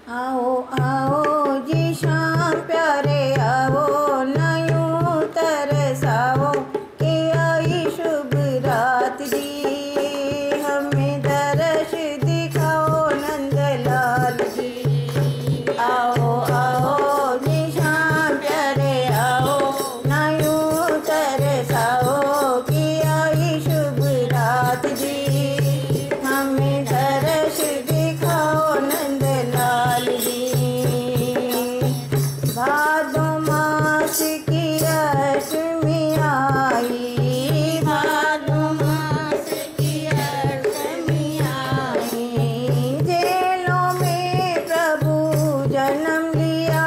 आओ आओ जी शाम प्यारे आओ, न यूं तरसाओ कि आई शुभ रात जी। हमें दर्श दिखाओ नंदलाल जी। आओ आओ जी शाम प्यारे आओ, न यूं तरसाओ कि आई शुभ रात जी। हमें दर्श दिखाओ नंदलाल जी। भादो मास की अष्टमी आई, भादो मास की अष्टमी आई। जेलों में प्रभु जन्म लिया,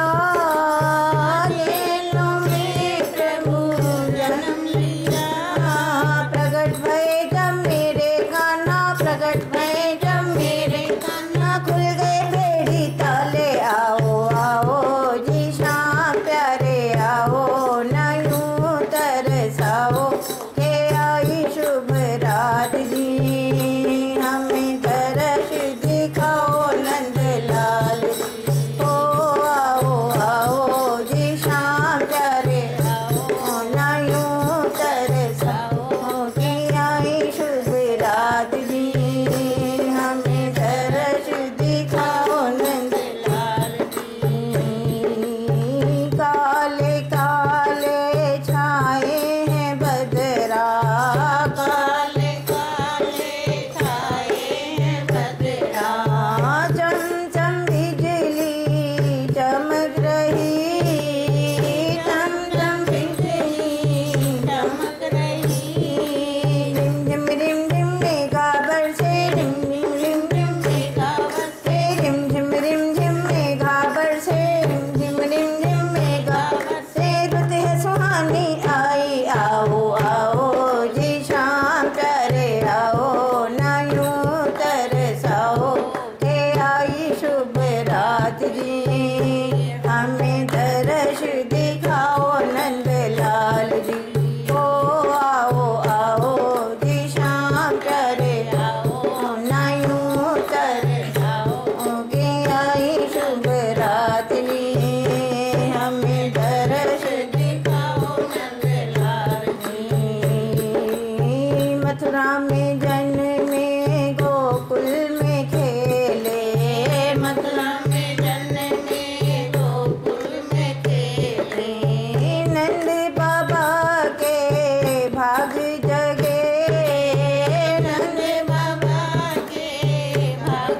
जेलों में प्रभु जन्म लिया। प्रगट भये जब मेरे कान्हा, प्रगट भये जब मेरे कान्हा, खुल गए बेड़ी ताले। आओ आओ जी शाम प्यारे आओ, न यूं तरसाओ के आई शुभ रात जी। हमें दर्श दिखाओ नंदलाल जी। ओ आओ आओ जी शाम प्यारे आओ, न यूं तरसाओ के आई शुभ रात जी। हमें दर्श दिखाओ नंदलाल जी। काले काले छाए हैं बदरा, काले काले छाए हैं बदरा। चम चम बिजली चमक रही, चम चम बिजली चमक रही। रिम झिम रिम झिम मेघा बरसे, रिम झिम रिम झिम मेघा बरसे। रिम झिम रिम झिम मेघा बरसे, रिम झिम रिम झिम मेघा बरसे। रुत है सुहानी आई, आओ आओ जी शाम प्यारे आओ, न यूं तरसाओ के आई शुभ रात जी। हमें दर्श दिखाओ नंदलाल जी। ओ आओ आओ जी शाम प्यारे आओ, न यूं तरसाओ के आई शुभ रात जी। हमें दर्श दिखाओ नंदलाल जी। मथुरा में जन्मे गोकुल में खेले, मथुरा में जन्मे गोकुल में खेले। नंद बाबा के भाग जगे, नंद बाबा के भाग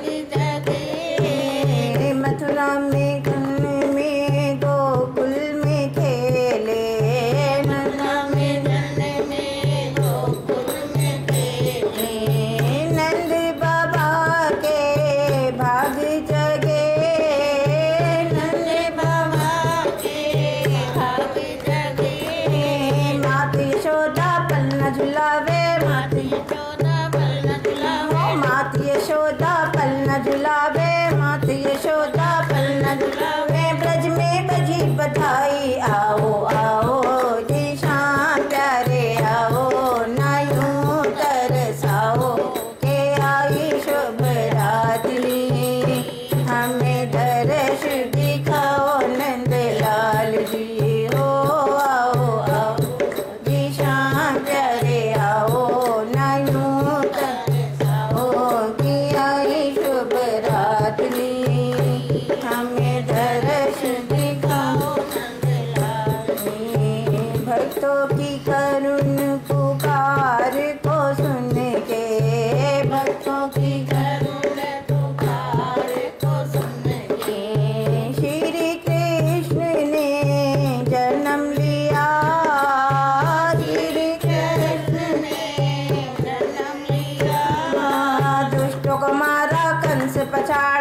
जगे। मथुरा में जन्मे गोकुल में खेले, मथुरा में जन्मे गोकुल में खेले। नंद बाबा के भाग जगे, नंद बाबा के भाग जगे। मात यशोदा पलना झुलावे, मात यशोदा पलना झुलावे। मात यशोदा पलना झुलावे, मात यशोदा पलना झुलावे। ब्रज में बजी बधाई, आओ आओ जी शाम प्यारे आओ, न यूं तरसाओ के आई शुभ रात जी। हमें दर्श दिखाओ नंदलाल जी। हो आओ आओ जी शाम प्यारे आओ, न यूं तरसाओ के आई शुभ रात जी। हमें दर्श दिखाओ नंदलाल जी। भक्तों की करुण पुकार को सुन के, भक्तों की करुण पुकार को सुन के, श्री कृष्ण ने जन्म लिया, श्री कृष्ण ने जन्म लिया। दुष्टों को मारा कंस पछाड़ा,